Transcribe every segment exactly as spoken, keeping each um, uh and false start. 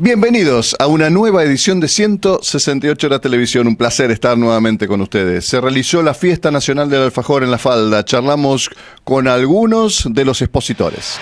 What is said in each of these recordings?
Bienvenidos a una nueva edición de ciento sesenta y ocho Horas Televisión. Un placer estar nuevamente con ustedes. Se realizó la Fiesta Nacional del Alfajor en La Falda. Charlamos con algunos de los expositores.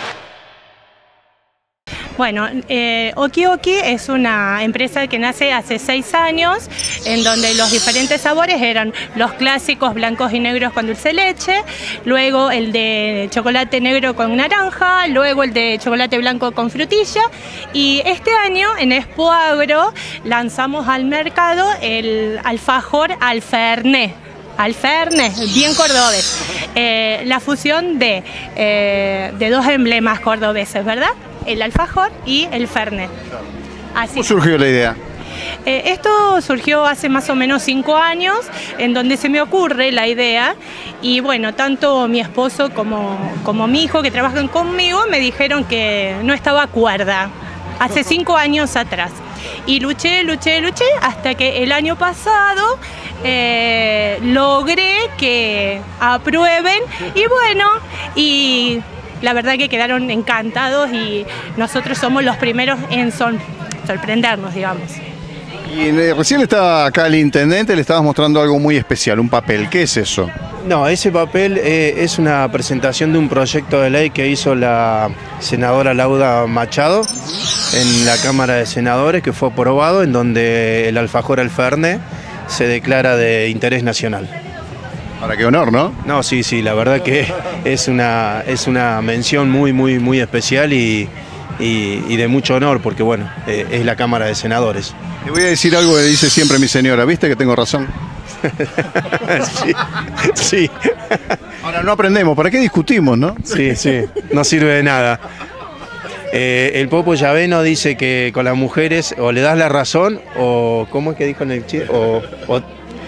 Bueno, eh, Oki Oki es una empresa que nace hace seis años, en donde los diferentes sabores eran los clásicos blancos y negros con dulce de leche, luego el de chocolate negro con naranja, luego el de chocolate blanco con frutilla, y este año en Expo Agro lanzamos al mercado el alfajor al Fernet. Al Fernet, bien cordobés, eh, la fusión de, eh, de dos emblemas cordobeses, ¿verdad? El alfajor y el Fernet. Así. ¿Cómo surgió la idea? Eh, esto surgió hace más o menos cinco años, en donde se me ocurre la idea, y bueno, tanto mi esposo como, como mi hijo que trabajan conmigo me dijeron que no estaba cuerda, hace cinco años atrás. Y luché, luché, luché, hasta que el año pasado eh, logré que aprueben, y bueno, y la verdad que quedaron encantados y nosotros somos los primeros en son, sorprendernos, digamos. Y eh, recién estaba acá el intendente, le estabas mostrando algo muy especial, un papel. ¿Qué es eso? No, ese papel eh, es una presentación de un proyecto de ley que hizo la senadora Lauda Machado en la Cámara de Senadores, que fue aprobado, en donde el alfajor al Fernet se declara de interés nacional. Para qué honor, ¿no? No, sí, sí, la verdad que es una, es una mención muy, muy, muy especial y, y, y de mucho honor, porque bueno, eh, es la Cámara de Senadores. Te voy a decir algo que dice siempre mi señora, ¿viste que tengo razón? Sí, sí. Ahora no aprendemos, ¿para qué discutimos, no? Sí, sí, no sirve de nada. Eh, el Popo Llaveno dice que con las mujeres o le das la razón o, ¿cómo es que dijo en el chiste? O, o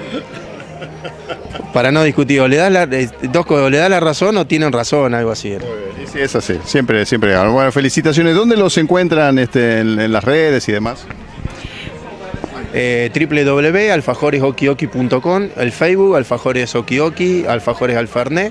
para no discutir, o le das la, dos, o le das la razón o tienen razón, algo así. Sí, es así, siempre, siempre. Bueno, felicitaciones. ¿Dónde los encuentran este, en, en las redes y demás? Eh, doble u doble u doble u punto alfajores oki oki punto com, el Facebook, Alfajores Oki Oki, Alfajores al Fernet.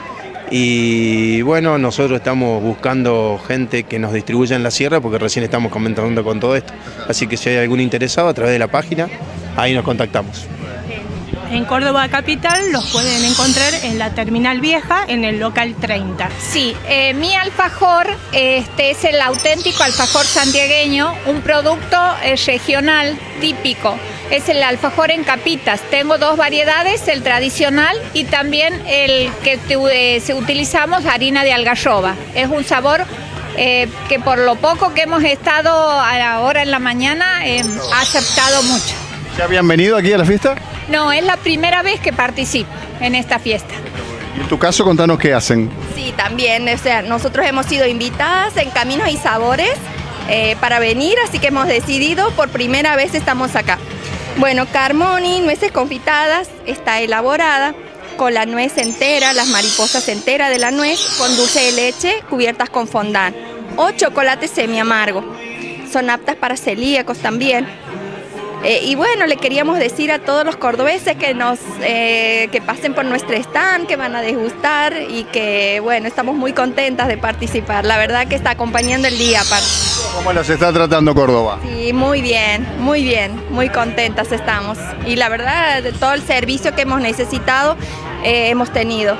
Y bueno, nosotros estamos buscando gente que nos distribuya en la sierra, porque recién estamos comentando con todo esto. Así que si hay algún interesado, a través de la página, ahí nos contactamos. En Córdoba Capital los pueden encontrar en la Terminal Vieja, en el local treinta. Sí, eh, mi alfajor este, es el auténtico alfajor santiagueño, un producto eh, regional típico. Es el alfajor en capitas. Tengo dos variedades, el tradicional y también el que eh, se utilizamos, harina de algarroba. Es un sabor eh, que por lo poco que hemos estado ahora en la mañana eh, ha aceptado mucho. ¿Ya habían venido aquí a la fiesta? No, es la primera vez que participo en esta fiesta. Y en tu caso, contanos qué hacen. Sí, también, o sea, nosotros hemos sido invitadas en Caminos y Sabores eh, para venir, así que hemos decidido, por primera vez estamos acá. Bueno, Carmoni, nueces confitadas, está elaborada con la nuez entera, las mariposas enteras de la nuez, con dulce de leche, cubiertas con fondant, o chocolate semi amargo. Son aptas para celíacos también. Eh, y bueno, le queríamos decir a todos los cordobeses que nos eh, que pasen por nuestro stand, que van a degustar y que bueno, estamos muy contentas de participar. La verdad que está acompañando el día aparte. ¿Cómo las está tratando Córdoba? Sí, muy bien, muy bien, muy contentas estamos. Y la verdad, de todo el servicio que hemos necesitado, eh, hemos tenido.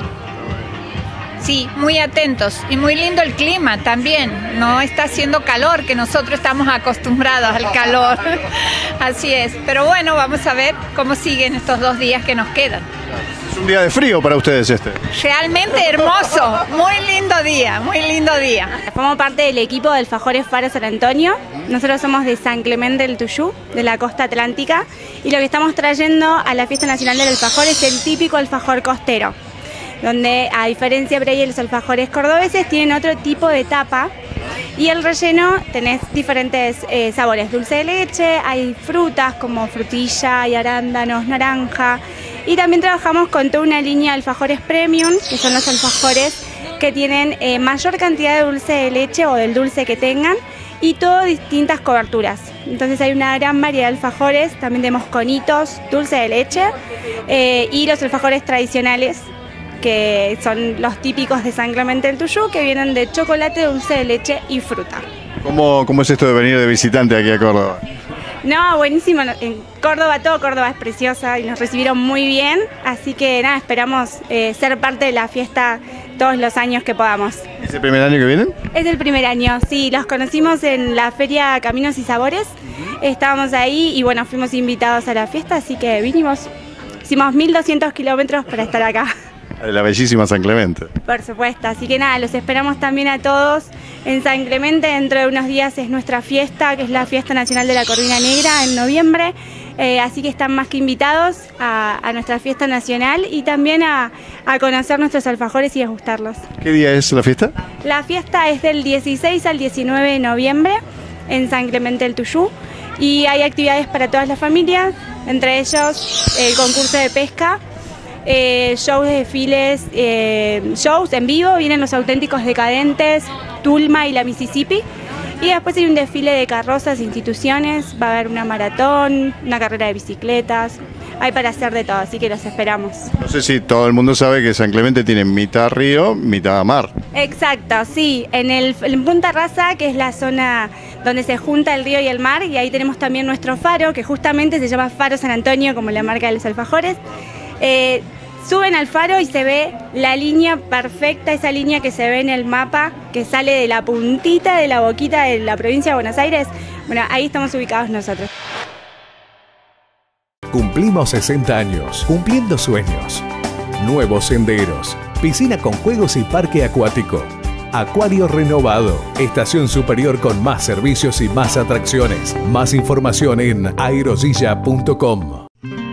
Sí, muy atentos y muy lindo el clima también, no está haciendo calor, que nosotros estamos acostumbrados al calor, así es, pero bueno, vamos a ver cómo siguen estos dos días que nos quedan. Es un día de frío para ustedes este. Realmente hermoso, muy lindo día, muy lindo día. Formo parte del equipo de Alfajores Faro San Antonio. Nosotros somos de San Clemente del Tuyú, de la costa atlántica, y lo que estamos trayendo a la Fiesta Nacional del Alfajor es el típico alfajor costero, donde a diferencia por ahí de los alfajores cordobeses tienen otro tipo de tapa, y el relleno tenés diferentes eh, sabores, dulce de leche, hay frutas como frutilla, hay arándanos, naranja, y también trabajamos con toda una línea de alfajores premium, que son los alfajores que tienen eh, mayor cantidad de dulce de leche o del dulce que tengan, y todo distintas coberturas. Entonces hay una gran variedad de alfajores, también tenemos conitos, dulce de leche eh, y los alfajores tradicionales, que son los típicos de San Clemente del Tuyú, que vienen de chocolate, dulce de leche y fruta. ¿Cómo, ¿Cómo es esto de venir de visitante aquí a Córdoba? No, buenísimo. En Córdoba, todo Córdoba es preciosa y nos recibieron muy bien. Así que nada, esperamos eh, ser parte de la fiesta todos los años que podamos. ¿Es el primer año que vienen? Es el primer año, sí. Los conocimos en la feria Caminos y Sabores. Estábamos ahí y bueno, fuimos invitados a la fiesta, así que vinimos. Hicimos mil doscientos kilómetros para estar acá. La bellísima San Clemente. Por supuesto, así que nada, los esperamos también a todos en San Clemente. Dentro de unos días es nuestra fiesta, que es la Fiesta Nacional de la Corvina Negra en noviembre, eh, así que están más que invitados a, a nuestra fiesta nacional y también a, a conocer nuestros alfajores y degustarlos. ¿Qué día es la fiesta? La fiesta es del dieciséis al diecinueve de noviembre en San Clemente del Tuyú y hay actividades para todas las familias, entre ellos el concurso de pesca. Eh, shows, desfiles, eh, shows en vivo, vienen los auténticos decadentes, Tulma y la Mississippi. Y después hay un desfile de carrozas e instituciones, va a haber una maratón, una carrera de bicicletas, hay para hacer de todo, así que los esperamos. No sé si todo el mundo sabe que San Clemente tiene mitad río, mitad mar. Exacto, sí, en, el, en Punta Rasa, que es la zona donde se junta el río y el mar, y ahí tenemos también nuestro faro, que justamente se llama Faro San Antonio, como la marca de los alfajores. Eh, Suben al faro y se ve la línea perfecta, esa línea que se ve en el mapa, que sale de la puntita de la boquita de la provincia de Buenos Aires. Bueno, ahí estamos ubicados nosotros. Cumplimos sesenta años, cumpliendo sueños. Nuevos senderos, piscina con juegos y parque acuático. Acuario renovado, estación superior con más servicios y más atracciones. Más información en aerosilla punto com.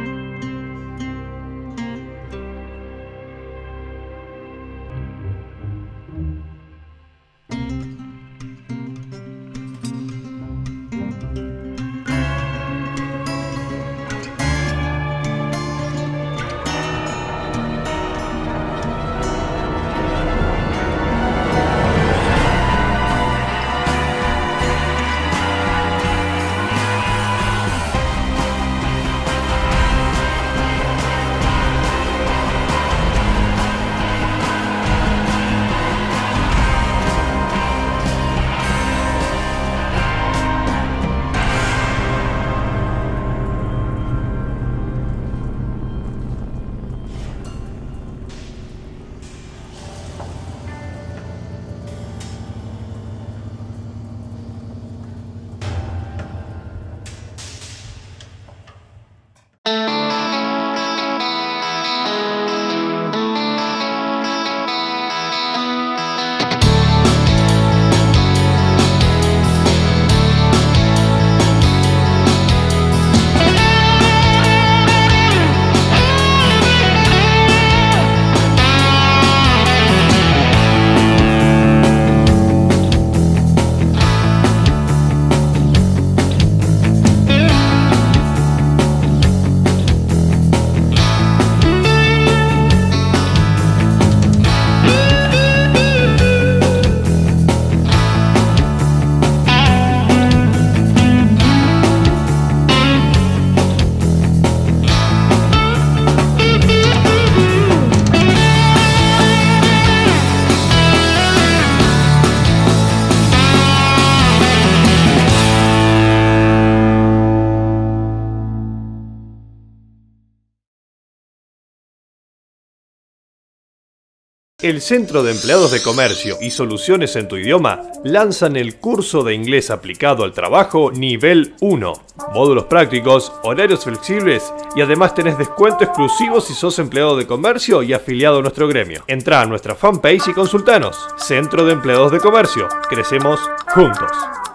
El Centro de Empleados de Comercio y Soluciones en tu Idioma lanzan el curso de inglés aplicado al trabajo nivel uno. Módulos prácticos, horarios flexibles y además tenés descuento exclusivo si sos empleado de comercio y afiliado a nuestro gremio. Entrá a nuestra fanpage y consultanos. Centro de Empleados de Comercio. Crecemos juntos.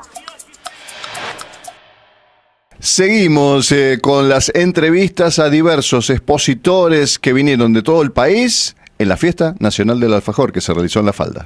Seguimos eh, con las entrevistas a diversos expositores que vinieron de todo el país en la Fiesta Nacional del Alfajor que se realizó en La Falda.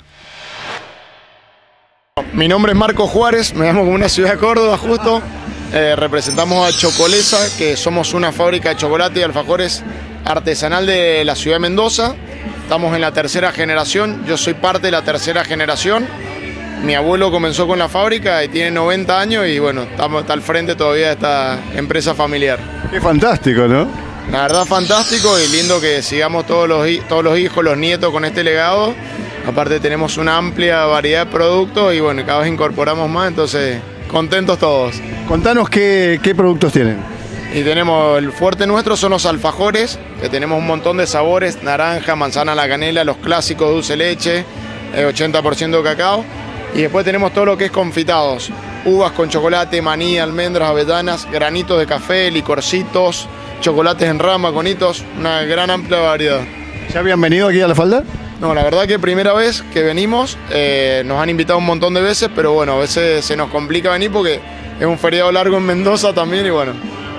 Mi nombre es Marco Juárez, me llamo como una ciudad de Córdoba justo. Eh, representamos a Chocolesa, que somos una fábrica de chocolate y alfajores artesanal de la ciudad de Mendoza. Estamos en la tercera generación, yo soy parte de la tercera generación. Mi abuelo comenzó con la fábrica y tiene noventa años y bueno, estamos al frente todavía de esta empresa familiar. Qué fantástico, ¿no? La verdad fantástico y lindo que sigamos todos los, todos los hijos, los nietos con este legado Aparte tenemos una amplia variedad de productos y bueno, cada vez incorporamos más, entonces contentos todos. Contanos qué, qué productos tienen. Y tenemos, el fuerte nuestro son los alfajores, que tenemos un montón de sabores, naranja, manzana a la canela, los clásicos dulce leche, eh, ochenta por ciento cacao. Y después tenemos todo lo que es confitados, uvas con chocolate, maní, almendras, avellanas, granitos de café, licorcitos, chocolates en rama con hitos, una gran amplia variedad. ¿Ya habían venido aquí a La Falda? No, la verdad que primera vez que venimos, eh, nos han invitado un montón de veces, pero bueno, a veces se nos complica venir porque es un feriado largo en Mendoza también y bueno.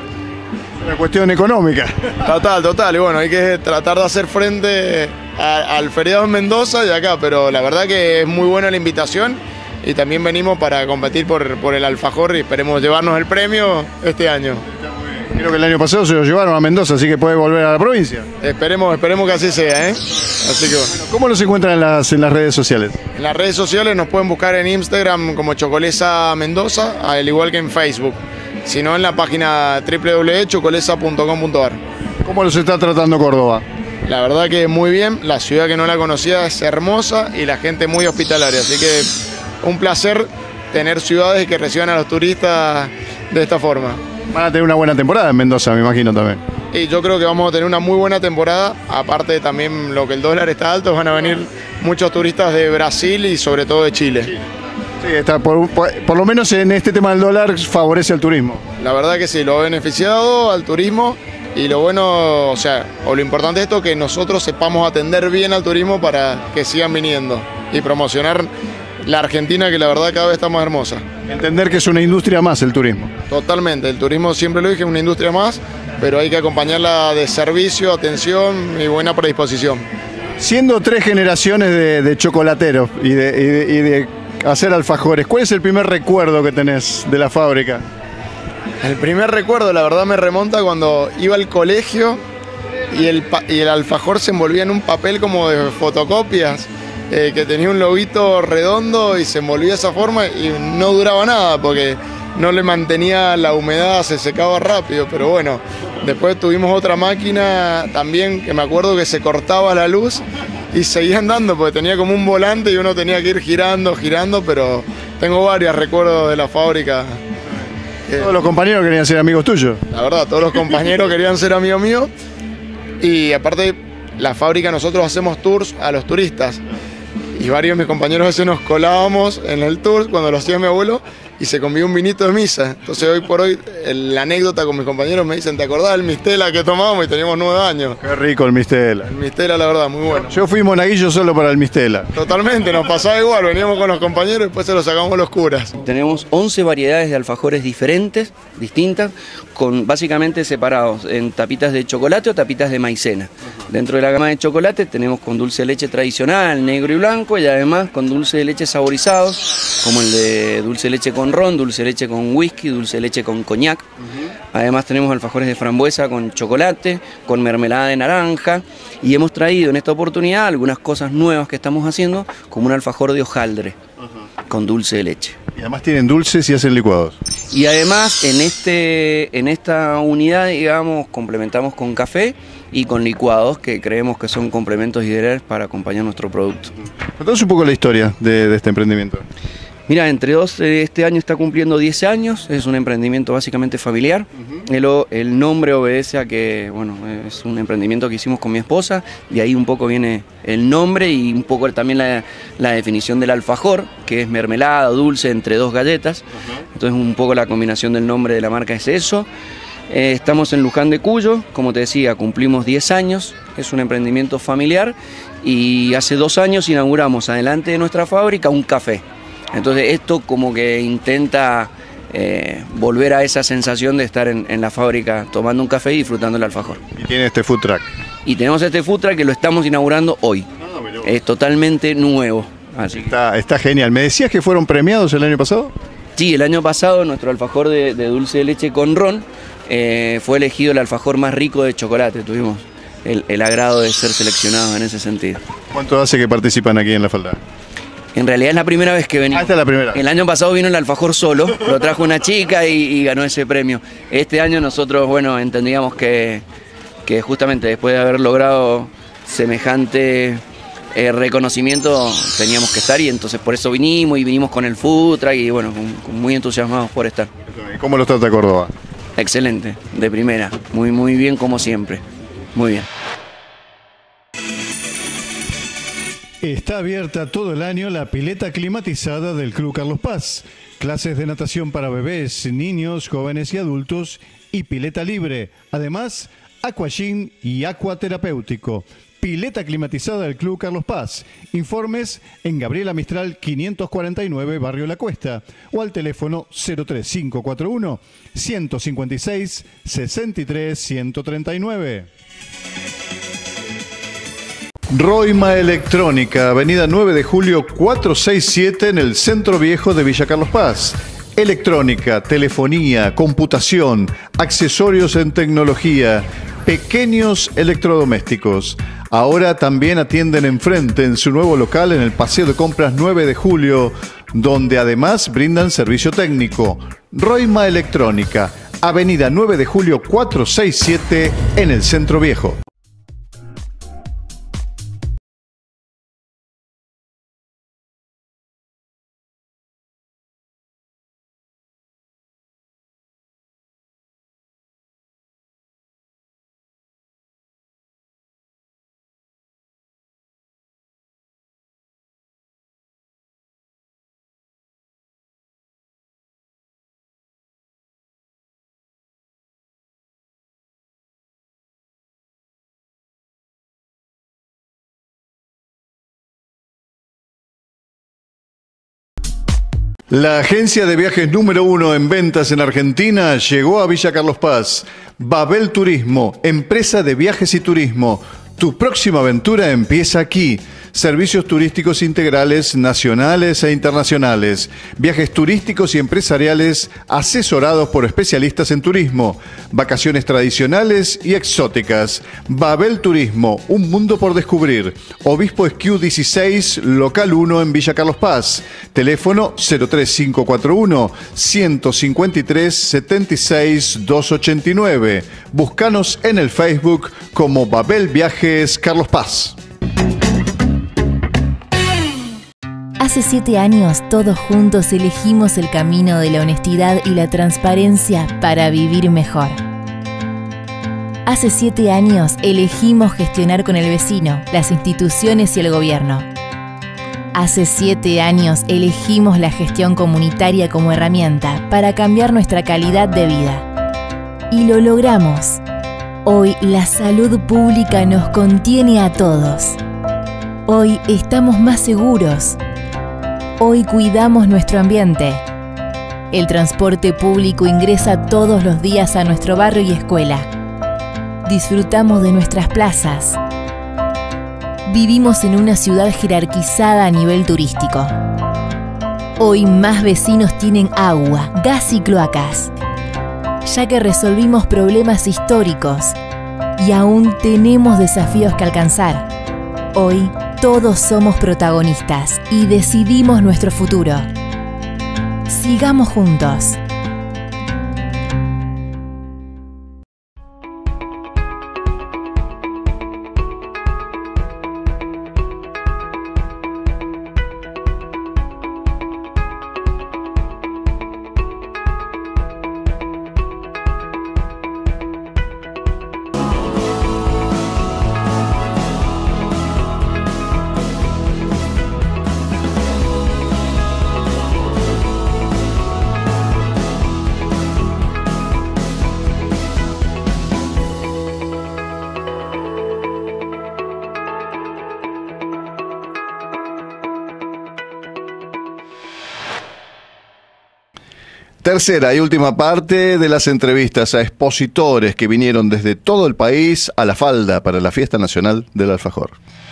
Una cuestión económica. Total, total, y bueno, hay que tratar de hacer frente a, al feriado en Mendoza y acá, pero la verdad que es muy buena la invitación y también venimos para competir por, por el alfajor y esperemos llevarnos el premio este año. Creo que el año pasado se lo llevaron a Mendoza, así que puede volver a la provincia. Esperemos, esperemos que así sea, ¿eh? Así que bueno. ¿Cómo nos encuentran en las, en las redes sociales? En las redes sociales nos pueden buscar en Instagram como Chocolesa Mendoza, al igual que en Facebook. Si no, en la página doble u doble u doble u punto chocolesa punto com punto a r. ¿Cómo los está tratando Córdoba? La verdad que muy bien, la ciudad que no la conocía es hermosa y la gente muy hospitalaria, así que un placer tener ciudades que reciban a los turistas de esta forma. Van a tener una buena temporada en Mendoza, me imagino también. Y yo creo que vamos a tener una muy buena temporada, aparte también lo que el dólar está alto, van a venir muchos turistas de Brasil y sobre todo de Chile. Sí. Sí, está por, por, por lo menos en este tema del dólar favorece al turismo. La verdad que sí, lo ha beneficiado al turismo y lo bueno, o sea, o lo importante es esto, que nosotros sepamos atender bien al turismo para que sigan viniendo y promocionar la Argentina, que la verdad cada vez está más hermosa. Entender que es una industria más el turismo. Totalmente, el turismo siempre lo dije, es una industria más, pero hay que acompañarla de servicio, atención y buena predisposición. Siendo tres generaciones de, de chocolateros y de, y de, y de hacer alfajores, ¿cuál es el primer recuerdo que tenés de la fábrica? El primer recuerdo, la verdad, me remonta cuando iba al colegio y el, y el alfajor se envolvía en un papel como de fotocopias, eh, que tenía un loguito redondo y se envolvía de esa forma y no duraba nada porque no le mantenía la humedad, se secaba rápido, pero bueno, después tuvimos otra máquina también que me acuerdo que se cortaba la luz y seguía andando porque tenía como un volante y uno tenía que ir girando, girando, pero tengo varios recuerdos de la fábrica. Todos los compañeros querían ser amigos tuyos. La verdad, todos los compañeros querían ser amigos míos y aparte la fábrica nosotros hacemos tours a los turistas y varios de mis compañeros a veces nos colábamos en el tour cuando lo hacía mi abuelo y se comió un vinito de misa. Entonces hoy por hoy el, la anécdota con mis compañeros me dicen, ¿te acordás del Mistela que tomábamos y teníamos nueve años? Qué rico el Mistela. El Mistela, la verdad, muy bueno. Yo fui monaguillo solo para el Mistela. Totalmente, nos pasaba igual, veníamos con los compañeros y después se los sacamos los curas. Tenemos once variedades de alfajores diferentes, distintas, con básicamente separados en tapitas de chocolate o tapitas de maicena. Dentro de la gama de chocolate tenemos con dulce de leche tradicional, negro y blanco, y además con dulce de leche saborizados, como el de dulce de leche con ron, dulce de leche con whisky, dulce de leche con coñac. Uh-huh. Además tenemos alfajores de frambuesa con chocolate, con mermelada de naranja, y hemos traído en esta oportunidad algunas cosas nuevas que estamos haciendo, como un alfajor de hojaldre, uh-huh, con dulce de leche. Y además tienen dulces y hacen licuados. Y además en, este, en esta unidad, digamos, complementamos con café y con licuados, que creemos que son complementos ideales para acompañar nuestro producto. Contanos un poco la historia de, de este emprendimiento. Mira, Entre Dos este año está cumpliendo diez años, es un emprendimiento básicamente familiar. Uh-huh. el, el nombre obedece a que, bueno, es un emprendimiento que hicimos con mi esposa, de ahí un poco viene el nombre y un poco también la, la definición del alfajor, que es mermelada, dulce, entre dos galletas. Uh-huh. Entonces un poco la combinación del nombre de la marca es eso. Eh, estamos en Luján de Cuyo, como te decía, cumplimos diez años, es un emprendimiento familiar y hace dos años inauguramos adelante de nuestra fábrica un café. Entonces esto como que intenta eh, volver a esa sensación de estar en, en la fábrica tomando un café y disfrutando el alfajor. Y tiene este food truck. Y tenemos este food truck que lo estamos inaugurando hoy. Ah, es totalmente nuevo. Así. Está, está genial. ¿Me decías que fueron premiados el año pasado? Sí, el año pasado nuestro alfajor de, de dulce de leche con ron eh, fue elegido el alfajor más rico de chocolate. Tuvimos el, el agrado de ser seleccionados en ese sentido. ¿Cuánto hace que participan aquí en La Falda? En realidad es la primera vez que venimos. Ah, esta es la primera. El año pasado vino el alfajor solo, lo trajo una chica y, y ganó ese premio. Este año nosotros, bueno, entendíamos que, que justamente después de haber logrado semejante eh, reconocimiento teníamos que estar y entonces por eso vinimos y vinimos con el food truck y bueno, con, con muy entusiasmados por estar. ¿Cómo lo trata Córdoba? Excelente, de primera, muy muy bien como siempre, muy bien. Está abierta todo el año la pileta climatizada del Club Carlos Paz. Clases de natación para bebés, niños, jóvenes y adultos y pileta libre. Además, aquagym y acuaterapéutico. Pileta climatizada del Club Carlos Paz. Informes en Gabriela Mistral quinientos cuarenta y nueve, Barrio La Cuesta, o al teléfono cero tres cinco cuatro uno, uno cinco seis, seis tres uno tres nueve. Roima Electrónica, avenida nueve de julio cuatrocientos sesenta y siete en el Centro Viejo de Villa Carlos Paz. Electrónica, telefonía, computación, accesorios en tecnología, pequeños electrodomésticos. Ahora también atienden enfrente en su nuevo local en el Paseo de Compras nueve de julio, donde además brindan servicio técnico. Roima Electrónica, avenida nueve de julio cuatrocientos sesenta y siete en el Centro Viejo. La agencia de viajes número uno en ventas en Argentina llegó a Villa Carlos Paz. Babel Turismo, empresa de viajes y turismo. Tu próxima aventura empieza aquí. Servicios turísticos integrales nacionales e internacionales. Viajes turísticos y empresariales asesorados por especialistas en turismo. Vacaciones tradicionales y exóticas. Babel Turismo, un mundo por descubrir. Obispo Esquiú dieciséis, local uno en Villa Carlos Paz. Teléfono cero tres cinco cuatro uno, uno cinco tres, siete seis dos ocho nueve. Búscanos en el Facebook como Babel Viajes Carlos Paz. Hace siete años, todos juntos elegimos el camino de la honestidad y la transparencia para vivir mejor. Hace siete años, elegimos gestionar con el vecino, las instituciones y el gobierno. Hace siete años, elegimos la gestión comunitaria como herramienta para cambiar nuestra calidad de vida. Y lo logramos. Hoy, la salud pública nos contiene a todos. Hoy, estamos más seguros. Hoy cuidamos nuestro ambiente. El transporte público ingresa todos los días a nuestro barrio y escuela. Disfrutamos de nuestras plazas. Vivimos en una ciudad jerarquizada a nivel turístico. Hoy más vecinos tienen agua, gas y cloacas, ya que resolvimos problemas históricos y aún tenemos desafíos que alcanzar. Hoy todos somos protagonistas y decidimos nuestro futuro. Sigamos juntos. Tercera y última parte de las entrevistas a expositores que vinieron desde todo el país a La Falda para la Fiesta Nacional del Alfajor.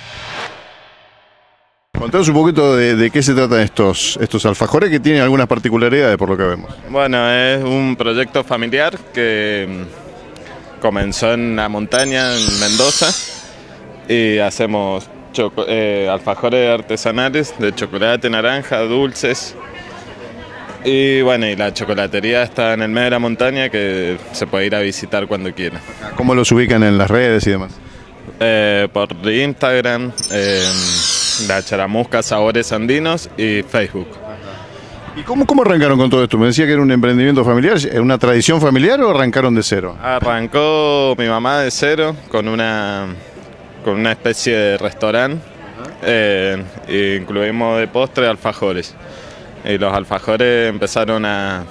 Contanos un poquito de, de qué se tratan estos, estos alfajores que tienen algunas particularidades por lo que vemos. Bueno, es un proyecto familiar que comenzó en la montaña, en Mendoza, y hacemos choco, eh, alfajores artesanales de chocolate, naranja, dulces. Y bueno, y la chocolatería está en el medio de la montaña que se puede ir a visitar cuando quiera. ¿Cómo los ubican en las redes y demás? Eh, por Instagram, eh, La Charamusca Sabores Andinos y Facebook. ¿Y cómo, cómo arrancaron con todo esto? Me decía que era un emprendimiento familiar, ¿una tradición familiar o arrancaron de cero? Arrancó mi mamá de cero con una, con una especie de restaurante. Eh, incluimos de postre alfajores. Y los alfajores empezaron a,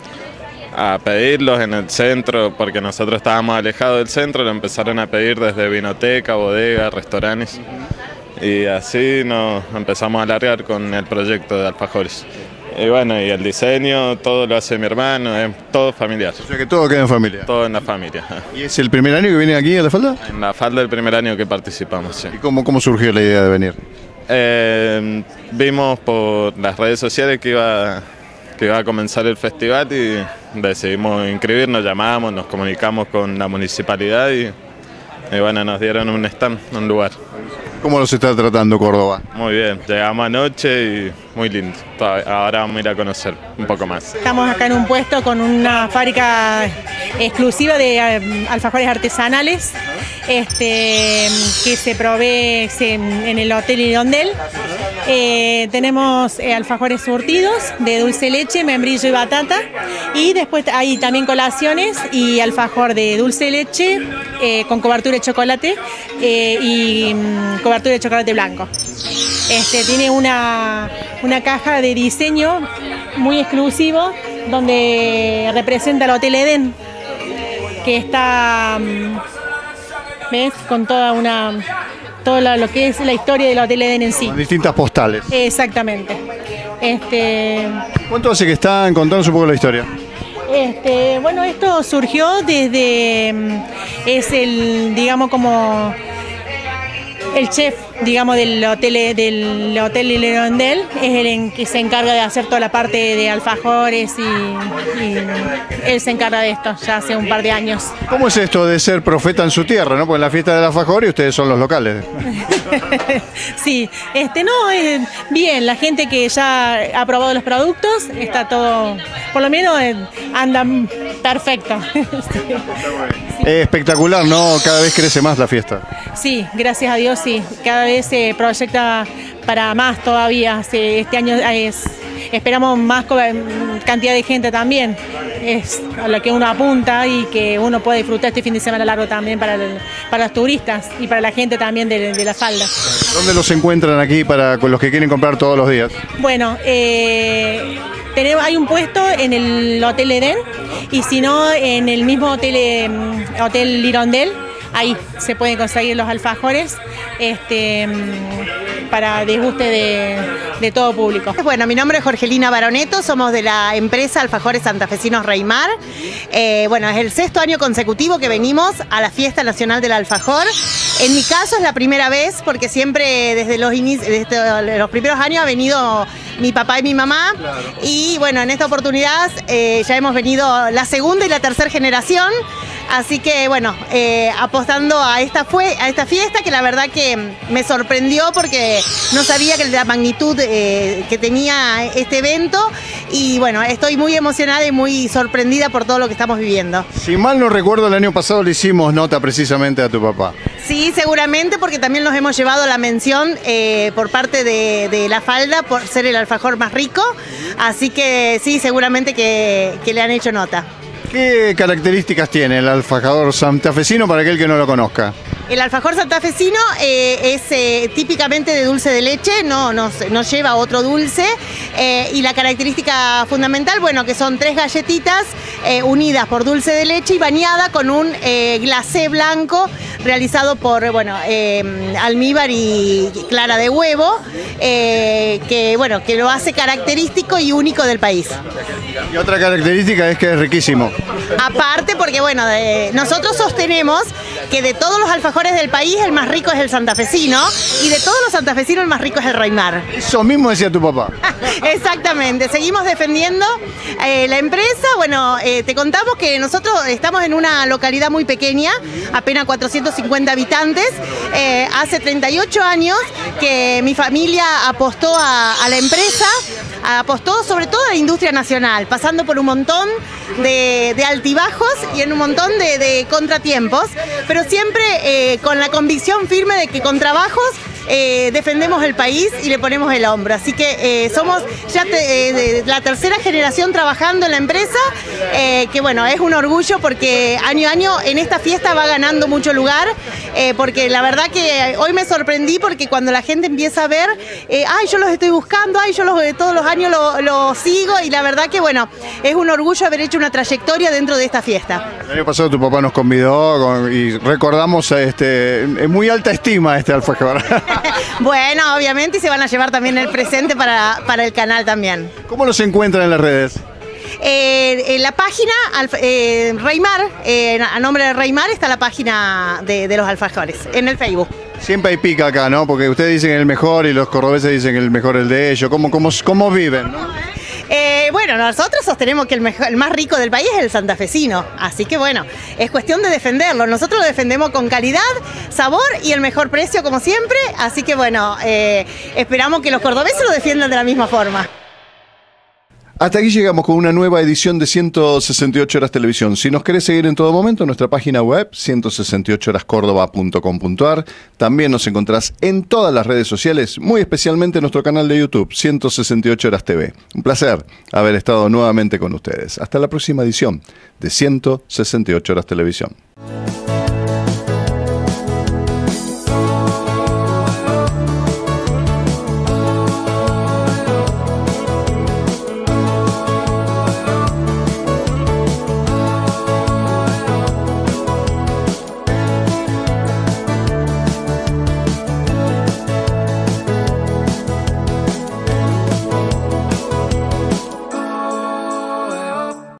a pedirlos en el centro, porque nosotros estábamos alejados del centro, lo empezaron a pedir desde vinoteca, bodega, restaurantes. Y así nos empezamos a alargar con el proyecto de alfajores. Y bueno, y el diseño, todo lo hace mi hermano, es todo familiar. O sea que todo queda en familia. Todo en la familia. ¿Y es el primer año que viene aquí a La Falda? En La Falda el primer año que participamos, sí. ¿Y cómo, cómo surgió la idea de venir? Eh, vimos por las redes sociales que iba, que iba a comenzar el festival y decidimos inscribirnos, llamamos, nos comunicamos con la municipalidad y, y bueno, nos dieron un stand, un lugar. ¿Cómo los está tratando Córdoba? Muy bien, llegamos anoche y muy lindo. Ahora vamos a ir a conocer un poco más. Estamos acá en un puesto con una fábrica exclusiva de alfajores artesanales este, que se provee en el Hotel Hirondell. Eh, tenemos eh, alfajores surtidos de dulce de leche, membrillo y batata, y después hay también colaciones y alfajor de dulce de leche eh, con cobertura de chocolate eh, y mm, cobertura de chocolate blanco. Este, tiene una, una caja de diseño muy exclusivo donde representa el Hotel Edén, que está, ¿ves? Con toda una... todo lo, lo que es la historia del Hotel Edén en sí. Con distintas postales. Exactamente. Este, ¿Cuánto hace que están? Contanos un poco la historia. Este, bueno, esto surgió desde, es el, digamos, como el chef, digamos, del hotel del hotel Hirondell, es el en que se encarga de hacer toda la parte de alfajores y, y él se encarga de esto ya hace un par de años. ¿Cómo es esto de ser profeta en su tierra, no? Porque en la fiesta del alfajor y ustedes son los locales. Sí, este no, es bien, la gente que ya ha probado los productos, está todo, por lo menos anda perfecto. Sí. Es espectacular, ¿no? Cada vez crece más la fiesta. Sí, gracias a Dios, sí. Cada vez se proyecta para más todavía. Este año es, esperamos más cantidad de gente también. Es a lo que uno apunta y que uno puede disfrutar este fin de semana largo también para, el, para los turistas y para la gente también de, de La Falda. ¿Dónde los encuentran aquí para con los que quieren comprar todos los días? Bueno, eh, tenemos, hay un puesto en el Hotel Edén y si no en el mismo Hotel, eh, Hotel Hirondell. Ahí se pueden conseguir los alfajores este, para disguste de, de todo público. Bueno, mi nombre es Jorgelina Baroneto, somos de la empresa Alfajores Santafesinos Reymar. Eh, bueno, es el sexto año consecutivo que venimos a la Fiesta Nacional del Alfajor. En mi caso es la primera vez porque siempre desde los, desde los primeros años ha venido mi papá y mi mamá. Claro. Y bueno, en esta oportunidad eh, ya hemos venido la segunda y la tercera generación. Así que bueno, eh, apostando a esta, fue, a esta fiesta que la verdad que me sorprendió porque no sabía que la magnitud eh, que tenía este evento y bueno, estoy muy emocionada y muy sorprendida por todo lo que estamos viviendo. Si mal no recuerdo, el año pasado le hicimos nota precisamente a tu papá. Sí, seguramente porque también nos hemos llevado la mención eh, por parte de, de La Falda por ser el alfajor más rico, así que sí, seguramente que, que le han hecho nota. ¿Qué características tiene el alfajor santafesino para aquel que no lo conozca? El alfajor santafesino eh, es eh, típicamente de dulce de leche, no, no, no lleva otro dulce eh, y la característica fundamental, bueno, que son tres galletitas eh, unidas por dulce de leche y bañada con un eh, glacé blanco realizado por, bueno, eh, almíbar y clara de huevo, eh, que, bueno, que lo hace característico y único del país. Y otra característica es que es riquísimo. Aparte porque, bueno, de, nosotros sostenemos que de todos los alfajores del país el más rico es el santafesino y de todos los santafesinos el más rico es el Reymar. Eso mismo decía tu papá. Exactamente, seguimos defendiendo eh, la empresa. Bueno, eh, te contamos que nosotros estamos en una localidad muy pequeña, apenas cuatrocientos cincuenta habitantes. Eh, hace treinta y ocho años que mi familia apostó a, a la empresa, apostó sobre todo a la industria nacional, pasando por un montón de, de altibajos y en un montón de, de contratiempos, pero siempre eh, con la convicción firme de que con trabajos eh, defendemos el país y le ponemos el hombro. Así que eh, somos ya te, eh, la tercera generación trabajando en la empresa, eh, que bueno, es un orgullo porque año a año en esta fiesta va ganando mucho lugar, eh, porque la verdad que hoy me sorprendí porque cuando la gente empieza a ver, eh, ay, yo los estoy buscando, ay, yo los, todos los años los lo sigo, y la verdad que bueno, es un orgullo haber hecho una trayectoria dentro de esta fiesta. El año pasado tu papá nos convidó con, y recordamos este, en muy alta estima este alfajor. Bueno, obviamente, y se van a llevar también el presente para, para el canal también. ¿Cómo los encuentran en las redes? Eh, en la página eh, Reymar, eh, a nombre de Reymar está la página de, de los alfajores, en el Facebook. Siempre hay pica acá, ¿no? Porque ustedes dicen el mejor y los cordobeses dicen el mejor el de ellos. ¿Cómo, cómo, cómo viven, no? Eh, bueno, nosotros sostenemos que el, mejor, el más rico del país es el santafesino, así que bueno, es cuestión de defenderlo. Nosotros lo defendemos con calidad, sabor y el mejor precio como siempre, así que bueno, eh, esperamos que los cordobeses lo defiendan de la misma forma. Hasta aquí llegamos con una nueva edición de ciento sesenta y ocho Horas Televisión. Si nos querés seguir en todo momento, nuestra página web ciento sesenta y ocho horas córdoba punto com punto ar. También nos encontrás en todas las redes sociales, muy especialmente en nuestro canal de YouTube, ciento sesenta y ocho Horas T V. Un placer haber estado nuevamente con ustedes. Hasta la próxima edición de ciento sesenta y ocho Horas Televisión.